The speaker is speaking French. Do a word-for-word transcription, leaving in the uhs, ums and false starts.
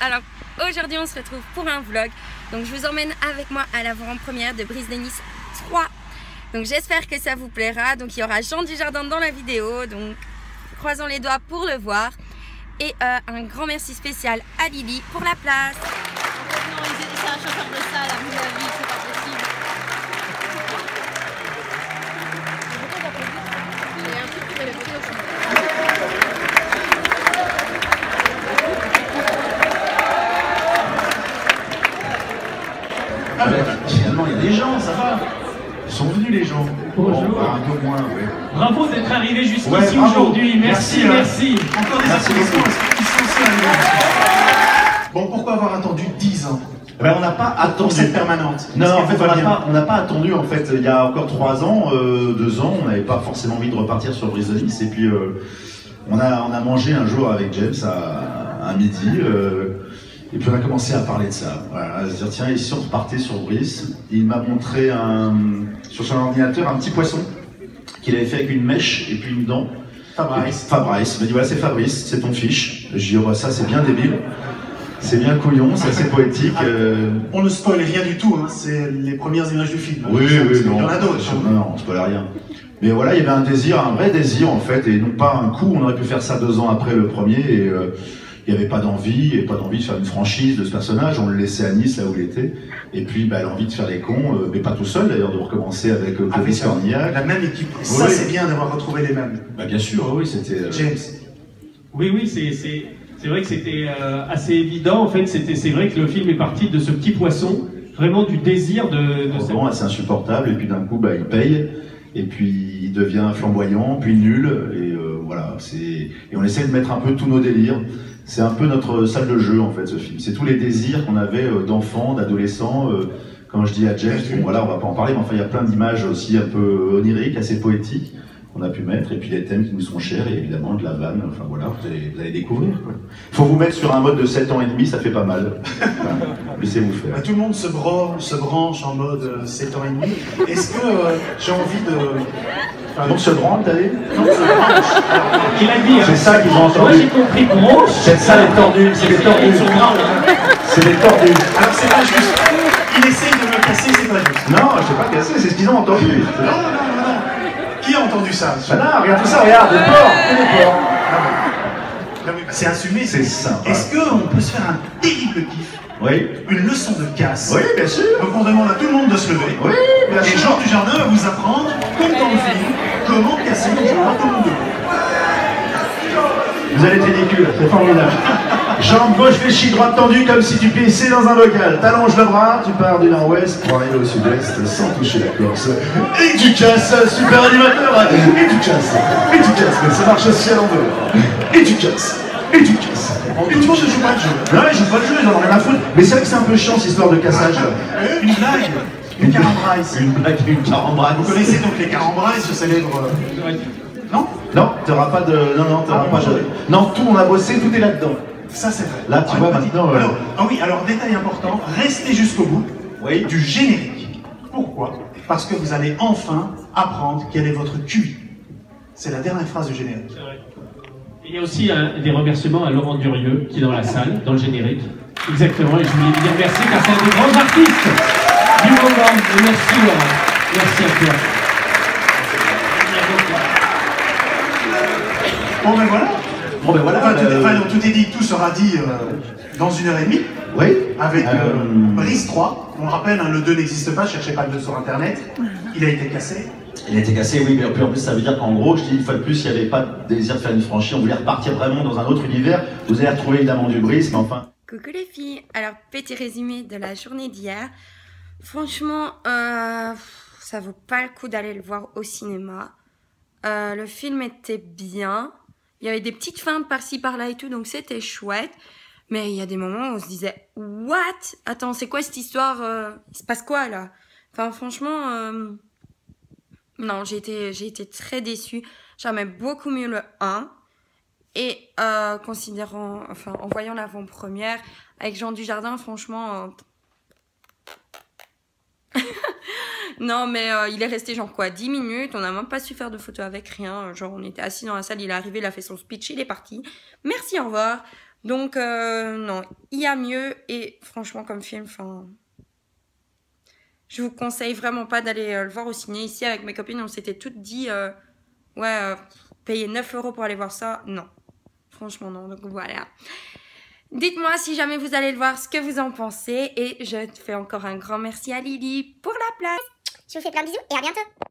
Alors aujourd'hui on se retrouve pour un vlog. Donc je vous emmène avec moi à l'avant-première de Brise de Nice trois. Donc j'espère que ça vous plaira. Donc il y aura Jean Dujardin dans la vidéo. Donc croisons les doigts pour le voir. Et euh, un grand merci spécial à Lily pour la place. Non, c'est un chauffeur de salle, à mon avis, c'est pas possible. Il y a un truc qui va le faire au fond. Ah ben, finalement, il y a des gens, ça va. Ils sont venus, les gens. Bonjour. Bon, bah, un peu moins, oui. Bravo d'être arrivé jusqu'ici Ouais, aujourd'hui. Merci, merci. merci. merci. Encore des applaudissements à ceux qui sont aussi arrivés. Bon, pourquoi avoir attendu dix ans Ben, on n'a pas attendu. pour cette permanente? Non, en Parce fait, que on n'a bien. pas, on n'a pas attendu. En fait, il y a encore trois ans, euh, deux ans, on n'avait pas forcément envie de repartir sur Brise de Nice. Et puis, euh, on a, on a mangé un jour avec James à, à midi. Euh, et puis, on a commencé à parler de ça. Voilà, à se dire, tiens, et si on repartait sur Brise? Il m'a montré un, sur son ordinateur un petit poisson qu'il avait fait avec une mèche et puis une dent. Fabrice. Fabrice. Il m'a dit, voilà, c'est Fabrice, c'est ton fiche. J'ai dit, oh, bah, ça, c'est bien débile. C'est bien couillon, c'est assez poétique. Euh... On ne spoil rien du tout, hein. C'est les premières images du film. Oui, Ça, oui, parce qu'il non. y en a d'autres. Non, non, on spoil rien. Mais voilà, il y avait un désir, un vrai désir en fait, et non pas un coup. On aurait pu faire ça deux ans après le premier, et euh, il n'y avait pas d'envie, et pas d'envie de faire une franchise de ce personnage. On le laissait à Nice, là où il était. Et puis, bah, l'envie de faire les cons, euh, mais pas tout seul d'ailleurs, de recommencer avec euh, Clovis Avec Cornillac. la même équipe. Et ça, Oui. c'est bien d'avoir retrouvé les mêmes. Bah, bien sûr, oui, c'était. euh, James. Oui, oui, c'est, c'est, c'est vrai que c'était euh, assez évident. En fait, c'était, c'est vrai que le film est parti de ce petit poisson, vraiment du désir de. de cette- Bon, c'est insupportable, et puis d'un coup, bah, il paye, et puis il devient flamboyant, puis nul, et euh, voilà. C'est... Et on essaie de mettre un peu tous nos délires. C'est un peu notre salle de jeu, en fait, ce film. C'est tous les désirs qu'on avait euh, d'enfants, d'adolescents. Euh, quand je dis à James, bon voilà, on va pas en parler, mais enfin, il y a plein d'images aussi un peu oniriques, assez poétiques, qu'on a pu mettre, et puis les thèmes qui nous sont chers, et évidemment de la vanne, enfin voilà, vous allez, vous allez découvrir, quoi. Faut vous mettre sur un mode de sept ans et demi, ça fait pas mal. Enfin, laissez-vous faire. Bah, tout le monde se, bro- se branche en mode euh, sept ans et demi. Est-ce que euh, j'ai envie de... Tout le monde se branle, t'as dit? Non, se branche. Il a dit. C'est hein. ça qu'ils ont Moi, entendu. j'ai compris grosse. C'est ça les tordus, c'est les tordus. C'est les tordus. Alors c'est pas juste. Il essaye de me casser, c'est pas juste. Non, je sais pas cassé, c'est ce qu'ils ont entendu. Non, non, non, non, non. Qui a entendu ça? Bah là, regarde tout ça, regarde, des porcs, que des porcs. Non, mais C'est assumé. C'est sympa. Est-ce qu'on peut se faire un terrible kiff? Oui. Une leçon de casse. Oui, bien sûr. Donc on demande à tout le monde de se lever. Oui, bien Et sûr. Jean Dujardin va vous apprendre, comme dans le film, comment casser les gens tout le monde debout. Vous allez être ridicule, c'est formidable. Jambe gauche fléchie, droite tendue comme si tu pissais dans un bocal. T'allonges le bras, tu pars du nord-ouest pour arriver au sud-est sans toucher la Corse. Et tu casses, super animateur. Et tu casses, et tu casses, mais ça marche aussi à l'envers. Et tu casses, et tu casses. Bon, tout le monde ne joue pas de jeu. Non, ils jouent pas le jeu, ils en ont rien à foutre. Mais c'est vrai que c'est un peu chiant cette histoire de cassage. Une blague, une carambraise. Une blague, une carambraise. Vous connaissez donc les carambraises, ce célèbre... euh, Non? Non, t'auras pas de. Non, non, t'auras Ah, pas bon, de. Non, tout, on a bossé, tout est là-dedans. Ça c'est vrai. Là, tu Ah, vois, une petite- maintenant, ouais. Alors, ah oui, alors détail important, restez jusqu'au bout Oui. du générique. Pourquoi? Parce que vous allez enfin apprendre quel est votre Q I. C'est la dernière phrase du générique. C'est vrai. Il y a aussi un- des remerciements à Laurent Durieux qui est dans la salle, dans le générique. Exactement, et je voulais lui dire merci car c'est un des grands artistes du moment. Et merci Laurent. Merci à toi. Bon ben voilà. Bon, ben voilà. Enfin, tout, euh, enfin, non, tout est dit, tout sera dit euh, dans une heure et demie Oui. avec euh, Euh, Brise trois. On rappelle, hein, le deux n'existe pas, cherchez pas le deux sur internet. Il a été cassé. Il a été cassé, oui, mais puis en plus, ça veut dire qu'en gros, je dis une fois de plus, il n'y avait pas de désir de faire une franchise, on voulait repartir vraiment dans un autre univers. Vous allez retrouver évidemment du Brise, mais enfin. Coucou les filles, alors petit résumé de la journée d'hier. Franchement, euh, ça vaut pas le coup d'aller le voir au cinéma. Euh, le film était bien. Il y avait des petites feintes par-ci par-là et tout, donc c'était chouette. Mais il y a des moments où on se disait, what? Attends, c'est quoi cette histoire? euh, Il se passe quoi là? Enfin, franchement, euh, non, j'ai été, j'ai été très déçue. J'aimais beaucoup mieux le un. Et euh, considérant, enfin, en voyant l'avant-première avec Jean Dujardin, franchement, euh... non mais euh, il est resté genre quoi, dix minutes, on n'a même pas su faire de photos avec rien, genre on était assis dans la salle, il est arrivé, il a fait son speech, il est parti, merci, au revoir. Donc, euh, non, il y a mieux. Et franchement, comme film, enfin... Je vous conseille vraiment pas d'aller euh, le voir au ciné. Ici, avec mes copines, on s'était toutes dit... Euh, ouais, euh, payer neuf euros pour aller voir ça. Non. Franchement, non. Donc, voilà. Dites-moi si jamais vous allez le voir, ce que vous en pensez. Et je fais encore un grand merci à Lily pour la place. Je vous fais plein de bisous et à bientôt.